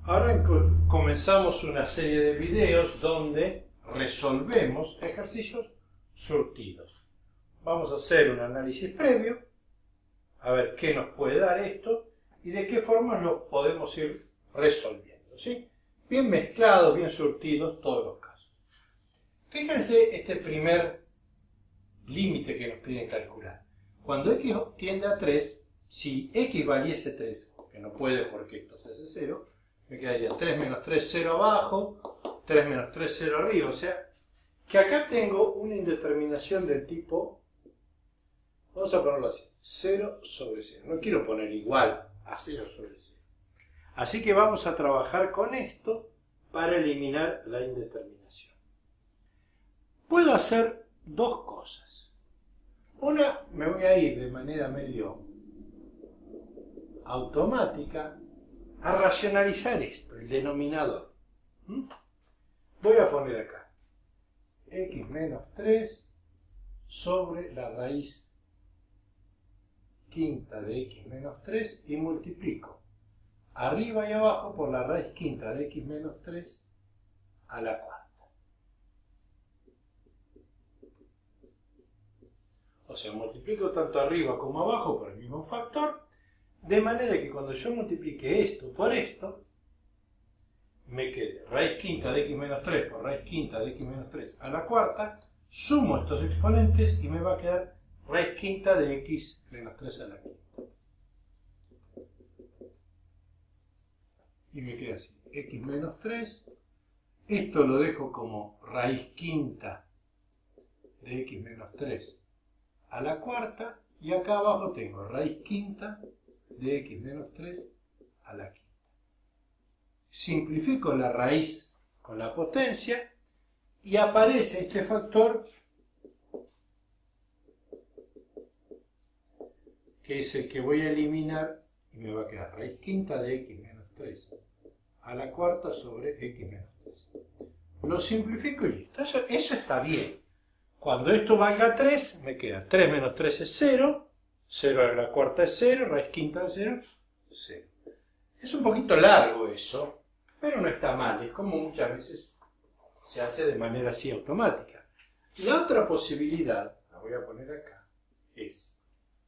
Ahora comenzamos una serie de videos donde resolvemos ejercicios surtidos. Vamos a hacer un análisis previo, a ver qué nos puede dar esto y de qué forma lo podemos ir resolviendo, ¿sí? Bien mezclados, bien surtidos todos los casos. Fíjense este primer límite que nos piden calcular. Cuando x tiende a 3, si x valiese 3, que no puede porque esto se hace 0, me quedaría 3 menos 3, 0 abajo, 3 menos 3, 0 arriba. O sea, que acá tengo una indeterminación del tipo, vamos a ponerlo así, 0 sobre 0. No quiero poner igual a 0 sobre 0. Así que vamos a trabajar con esto para eliminar la indeterminación. Puedo hacer dos cosas. Una, me voy a ir de manera medio automática a racionalizar esto, el denominador. Voy a poner acá x menos 3 sobre la raíz quinta de x menos 3 y multiplico arriba y abajo por la raíz quinta de x menos 3 a la cuarta. O sea, multiplico tanto arriba como abajo por el mismo factor, de manera que cuando yo multiplique esto por esto, me quede raíz quinta de x menos 3 por raíz quinta de x menos 3 a la cuarta, sumo estos exponentes y me va a quedar raíz quinta de x menos 3 a la quinta. Y me queda así, x menos 3, esto lo dejo como raíz quinta de x menos 3 a la cuarta, y acá abajo tengo raíz quinta de x menos 3 a la quinta. Simplifico la raíz con la potencia y aparece este factor que es el que voy a eliminar y me va a quedar raíz quinta de x menos 3 a la cuarta sobre x menos 3. Lo simplifico y listo. Eso está bien. Cuando esto valga 3, me queda 3 menos 3 es 0, 0 a la cuarta es 0, raíz quinta de 0, 0. Es un poquito largo eso, pero no está mal, es como muchas veces se hace de manera así automática. La otra posibilidad, la voy a poner acá, es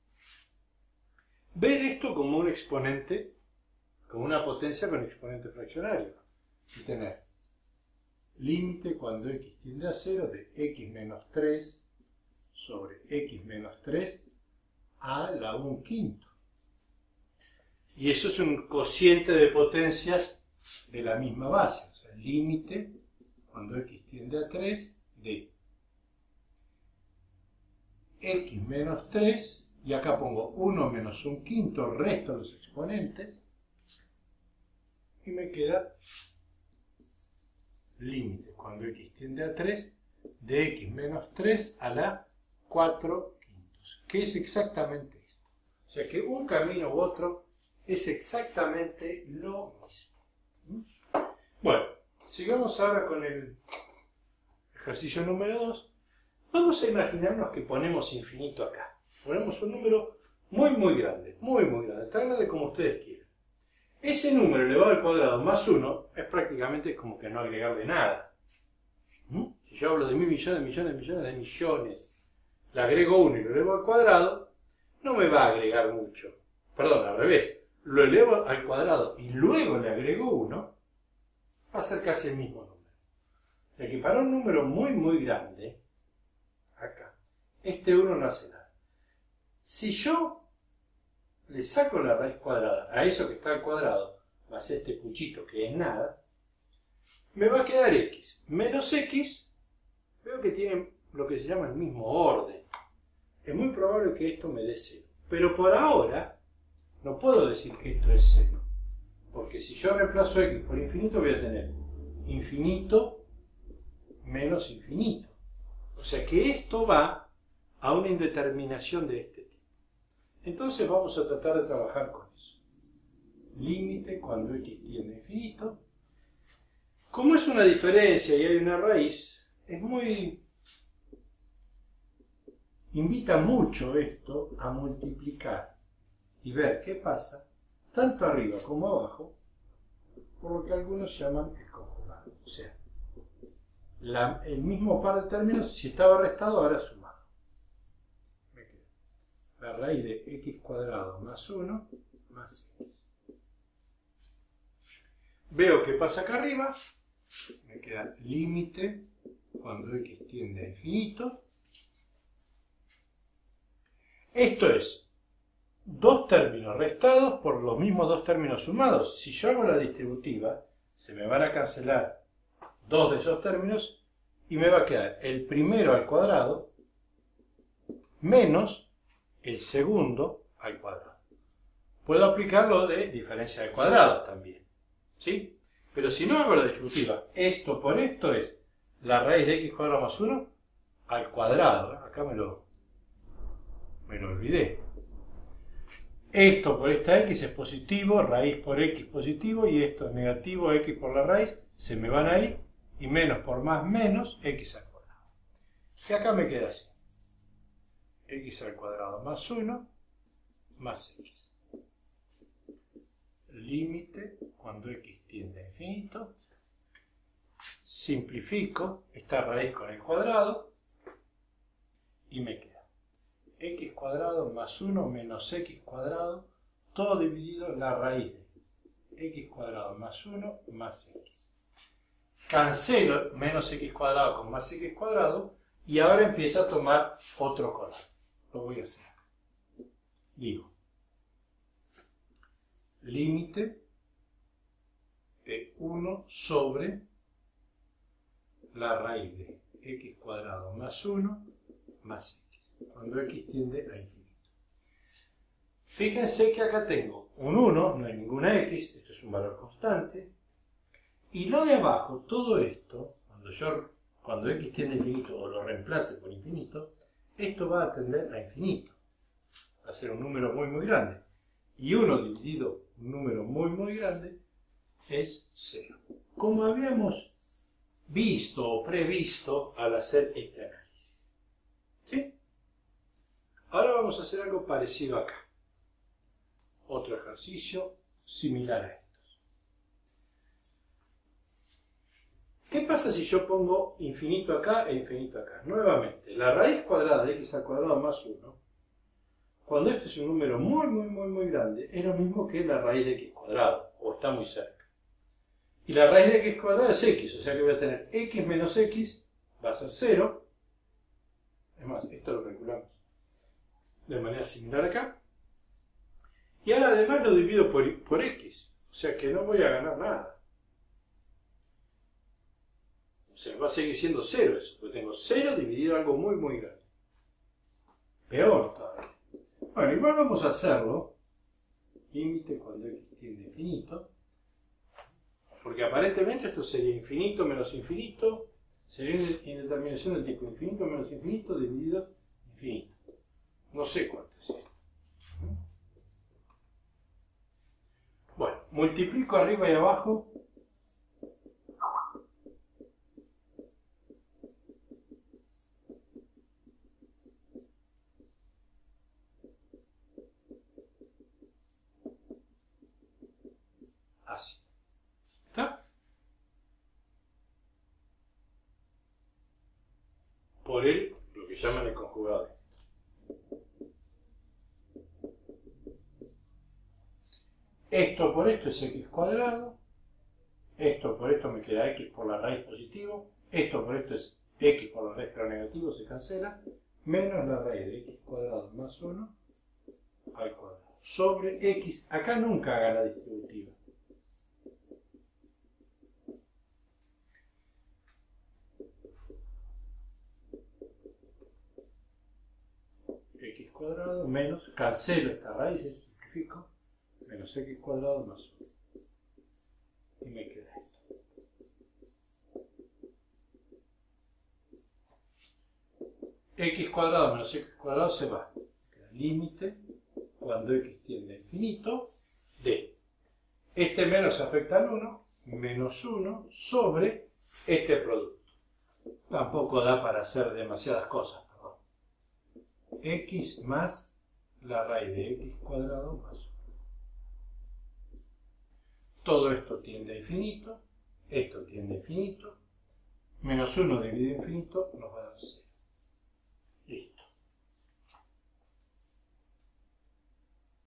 ver esto como un exponente, como una potencia con exponente fraccionario, y tener límite cuando x tiende a 0 de x menos 3 sobre x menos 3 a la 1/5. Y eso es un cociente de potencias de la misma base. O sea, el límite cuando x tiende a 3 de x menos 3, y acá pongo 1 menos 1/5, resto los exponentes, y me queda límite cuando x tiende a 3 de x menos 3 a la 4/5, que es exactamente esto. O sea que un camino u otro es exactamente lo mismo. Bueno, sigamos ahora con el ejercicio número 2. Vamos a imaginarnos que ponemos infinito acá. Ponemos un número muy grande, muy grande, tan grande como ustedes quieran. Ese número elevado al cuadrado más 1 es prácticamente como que no agregarle nada. Si yo hablo de mil millones, de millones, le agrego 1 y lo elevo al cuadrado, no me va a agregar mucho. Perdón, al revés. Lo elevo al cuadrado y luego le agrego 1, va a ser casi el mismo número. O sea que para un número muy grande, acá, este 1 no hace nada. Si yo le saco la raíz cuadrada a eso que está al cuadrado, más este puchito que es nada, me va a quedar x. Menos x, veo que tiene lo que se llama el mismo orden. Es muy probable que esto me dé 0. Pero por ahora, no puedo decir que esto es 0. Porque si yo reemplazo x por infinito, voy a tener infinito menos infinito. O sea que esto va a una indeterminación de este tipo. Entonces vamos a tratar de trabajar con eso. Límite cuando x tiende a infinito. Como es una diferencia y hay una raíz, invita mucho esto a multiplicar y ver qué pasa, tanto arriba como abajo, por lo que algunos llaman el conjugado. O sea, el mismo par de términos, si estaba restado, ahora sumado. Me queda la raíz de x cuadrado más 1 más x. Veo qué pasa acá arriba. Me queda límite cuando x tiende a infinito. Esto es dos términos restados por los mismos dos términos sumados. Si yo hago la distributiva, se me van a cancelar dos de esos términos y me va a quedar el primero al cuadrado menos el segundo al cuadrado. Puedo aplicarlo de diferencia de cuadrado también, ¿sí? Pero si no hago la distributiva, esto por esto es la raíz de x cuadrado más 1 al cuadrado. Acá me lo olvidé. Esto por esta x es positivo, raíz por x positivo, y esto es negativo, x por la raíz, se me van a ir, y menos por más menos, x al cuadrado. Y acá me queda así. X al cuadrado más 1 más x. Límite cuando x tiende a infinito. Simplifico esta raíz con el cuadrado y me queda x cuadrado más 1 menos x cuadrado, todo dividido la raíz de x cuadrado más 1 más x. Cancelo menos x cuadrado con más x cuadrado y ahora empiezo a tomar otro color. Lo voy a hacer. Digo, límite de 1 sobre la raíz de x cuadrado más 1 más x, cuando x tiende a infinito. Fíjense que acá tengo un 1, no hay ninguna x, esto es un valor constante, y lo de abajo, todo esto, cuando x tiende a infinito o lo reemplace por infinito, esto va a tender a infinito, va a ser un número muy muy grande, y 1 dividido un número muy muy grande es 0. Como habíamos visto o previsto al hacer este análisis. ¿Sí? Ahora vamos a hacer algo parecido acá. Otro ejercicio similar a estos. ¿Qué pasa si yo pongo infinito acá e infinito acá? Nuevamente, la raíz cuadrada de x al cuadrado más 1, cuando este es un número muy grande, es lo mismo que la raíz de x cuadrado, o está muy cerca. Y la raíz de x cuadrado es x, o sea que voy a tener x menos x, va a ser 0. Es más, esto lo calculamos de manera similar acá. Y ahora además lo divido por x, o sea que no voy a ganar nada. O sea, va a seguir siendo 0 eso, porque tengo 0 dividido algo muy grande. Peor todavía. Bueno, igual vamos a hacerlo. Límite cuando x tiende a infinito. Porque aparentemente esto sería infinito menos infinito, sería una indeterminación del tipo infinito menos infinito dividido infinito. No sé cuánto es esto. Bueno, multiplico arriba y abajo. Así. ¿Está? Por lo que llaman el conjugado. Esto por esto es x cuadrado. Esto por esto me queda x por la raíz positivo. Esto por esto es x por la raíz pero negativo, se cancela. Menos la raíz de x cuadrado más 1 al cuadrado. Sobre x. Acá nunca haga la distributiva. X cuadrado menos, cancelo esta raíz, simplifico, menos x cuadrado más 1. Y me queda esto. X cuadrado menos x cuadrado se va. Queda límite cuando x tiende a infinito de este menos afecta al 1, menos 1 sobre este producto. Tampoco da para hacer demasiadas cosas. X más la raíz de x cuadrado más 1. todo esto tiende a infinito, esto tiende a infinito, menos 1 dividido a infinito nos va a dar 0.